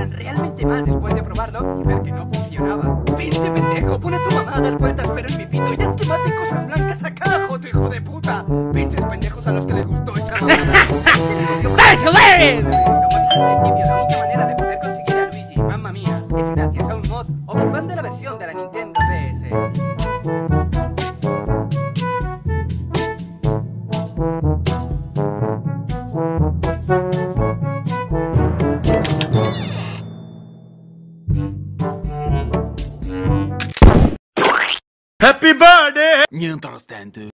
funcionaran realmente mal después de probarlo y ver que no funcionaba. Pinche pendejo, pon a tu mamá a dar vueltas pero en mi pito y haz que mate cosas blancas acá, joto hijo de puta. Pinches pendejos a los que les gustó esa mamada. That's hilarious! Como dije al principio, la única manera de poder conseguir a Luigi, mamma mía, es gracias a un mod o jugando la versión de la Nintendo DS. Happy birthday! Nie interesante.